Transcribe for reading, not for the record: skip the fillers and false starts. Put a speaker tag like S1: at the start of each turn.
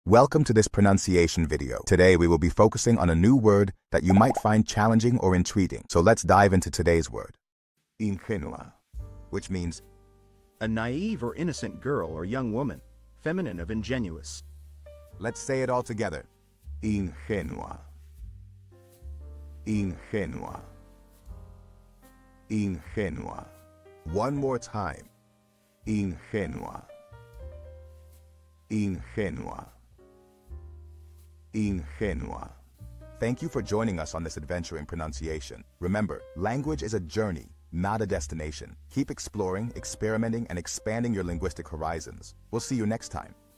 S1: Welcome to this pronunciation video. Today we will be focusing on a new word that you might find challenging or intriguing. So let's dive into today's word. Ingenua, which means
S2: a naive or innocent girl or young woman, feminine of ingenuous.
S1: Let's say it all together. Ingenua. Ingenua. Ingenua. One more time. Ingenua. Ingenua. Ingenua. Thank you for joining us on this adventure in pronunciation. Remember, language is a journey, not a destination. Keep exploring, experimenting, and expanding your linguistic horizons. We'll see you next time.